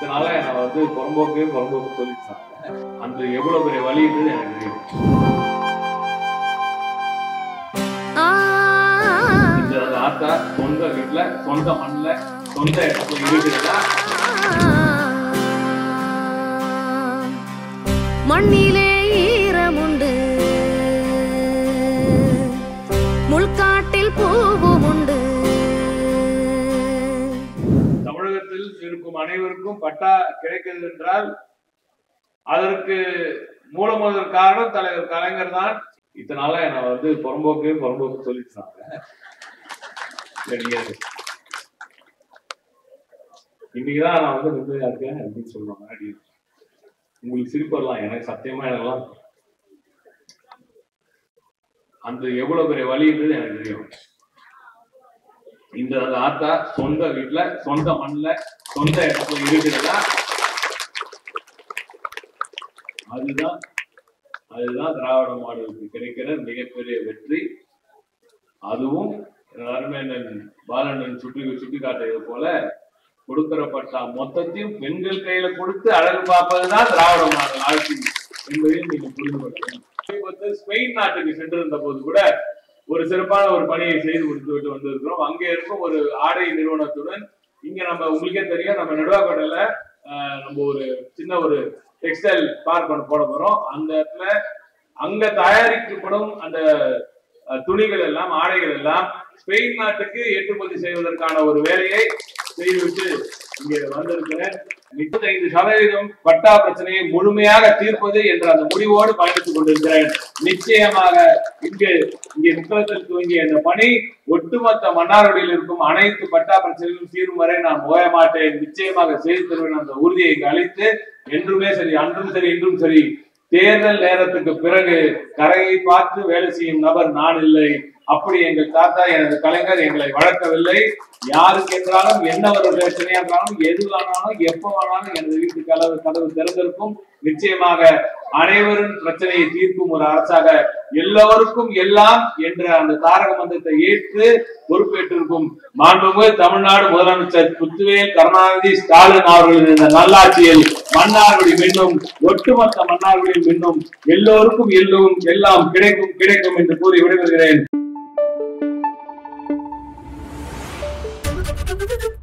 இதனால நான் புறம்போக்கு சொல்லிட்டாங்க. அந்த எவ்வளவு பெரிய வலின்றது எனக்கு தெரியும். இந்த ஆத்தா சொந்த வீட்டுல, சொந்த மண்ணுல, சொந்த இடத்துல இருக்கிறதா மண்ணிலே ஈரமுண்டு, முள்காட்டில் பூவும் உண்டு. தமிழகத்தில் இருக்கும் அனைவருக்கும் பட்டா கிடைக்கிறது என்றால் அதற்கு மூலமுதல் காரணம் தலைவர் கலைஞர் தான். இதனால நான் புறம்போக்கு சொல்லிட்டாங்க. இன்னைக்குதான் நான் நிம்மதியா இருக்கேன் அப்படின்னு சொல்லுவாங்க. உங்களுக்கு சிரிப்பு வரலாம், எனக்கு சத்தியமா எனக்கெல்லாம் அந்த எவ்வளவு பெரிய வலின்றது எனக்கு தெரியும். இந்த ஆத்தா சொந்த வீட்டுல, சொந்த மண்ணுல, சொந்த இடத்துல இருக்கிறதா அதுதான் திராவிட மாடலுக்கு கிடைக்கிற மிகப்பெரிய வெற்றி. அதுவும் பாலன் சுட்டி காட்டியது போல கொடுக்கிற பட்டா மொத்தத்தையும் பெண்கள் கையில கொடுத்து அழகு பார்ப்பதுதான் திராவிட மாடல் ஆட்சி என்பதையும் நீங்க புரிந்து கொள்ளணும். ஸ்பெயின் நாட்டுக்கு சென்றிருந்த போது கூட ஒரு சிறப்பான ஒரு பணியை செய்து கொடுத்துவிட்டு வந்திருக்கிறோம். அங்க இருக்கும் ஒரு ஆடை நிறுவனத்துடன் இங்க உங்களுக்கே தெரியும், நம்ம நெடுவாக்கோட்டையில நம்ம ஒரு சின்ன ஒரு டெக்ஸ்டைல் பார்க் ஒன்று போட போறோம். அந்த இடத்துல அங்க தயாரிக்கப்படும் அந்த துணிகள் எல்லாம், ஆடைகள் எல்லாம் ஸ்பெயின் நாட்டுக்கு ஏற்றுமதி செய்வதற்கான ஒரு வேலையை செய்துவிட்டு இங்கே வந்திருக்கிறேன். 35% பட்டா பிரச்சனையை முழுமையாக தீர்ப்பது என்ற அந்த முடிவோடு பயணித்துக் கொண்டிருக்கிறேன். நிச்சயமாக இங்கே முக்கியத்தில் துவங்கிய இந்த பணி ஒட்டுமொத்த மன்னார்குடியில் இருக்கும் அனைத்து பட்டா பிரச்சனைகளும் தீரும் வரை நான் ஓய மாட்டேன், நிச்சயமாக செய்து தருவேன். அந்த உறுதியை அளித்து என்றுமே சரி, அன்றும் சரி, இன்றும் சரி, தேர்தல் நேரத்துக்கு பிறகு கரையை பார்த்து வேலை செய்யும் நபர் நான் இல்லை. அப்படி எங்கள் தாத்தா, எனது கலைஞர் எங்களை வளர்க்கவில்லை. யாருக்கு என்றாலும், என்ன ஒரு பிரச்சனை என்றாலும், எது வேணாலும், எப்ப வேணாலும் எனது வீட்டு கதவு திறந்திருக்கும். நிச்சயமாக அனைவரும் பிரச்சனையை தீர்க்கும் ஒரு அரசாக, எல்லோருக்கும் எல்லாம் என்ற அந்த தாரக மந்திரத்தை ஏற்று பொறுப்பேற்றிருக்கும் மாண்புமிகு தமிழ்நாடு முதலமைச்சர் முத்துவேல் கருணாநிதி ஸ்டாலின் அவர்களின் இந்த நல்லாட்சியில் மன்னார்குடி மின்னும், ஒட்டுமொத்த மன்னார்குடியில் மின்னும், எல்லோருக்கும் எல்லாம் கிடைக்கும் என்று கூறி விடைபெறுகிறேன்.